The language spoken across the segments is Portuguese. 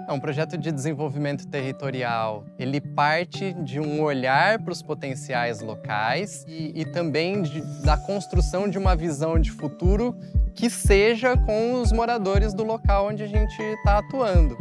Um projeto de desenvolvimento territorial, ele parte de um olhar para os potenciais locais e também da construção de uma visão de futuro que seja com os moradores do local onde a gente está atuando.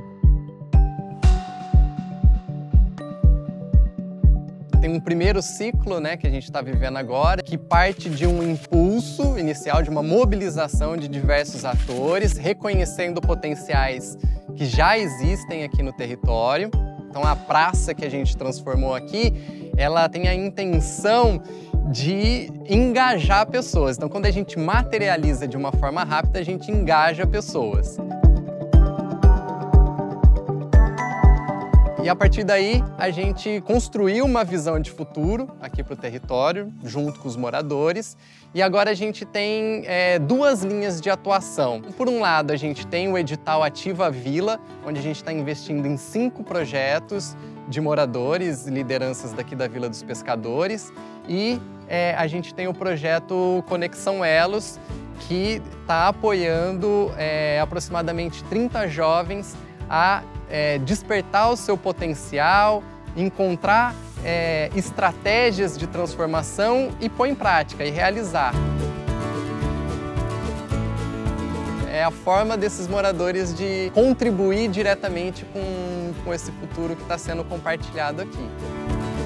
Tem um primeiro ciclo, que a gente está vivendo agora, que parte de um impulso inicial, de uma mobilização de diversos atores, reconhecendo potenciais que já existem aqui no território. Então a praça que a gente transformou aqui, ela tem a intenção de engajar pessoas. Então quando a gente materializa de uma forma rápida, a gente engaja pessoas. E a partir daí, a gente construiu uma visão de futuro aqui para o território, junto com os moradores. E agora a gente tem duas linhas de atuação. Por um lado, a gente tem o edital Ativa Vila, onde a gente está investindo em 5 projetos de moradores, lideranças daqui da Vila dos Pescadores. E a gente tem o projeto Conexão Elos, que está apoiando aproximadamente 30 jovens a despertar o seu potencial, encontrar estratégias de transformação e pôr em prática e realizar. É a forma desses moradores de contribuir diretamente com esse futuro que está sendo compartilhado aqui.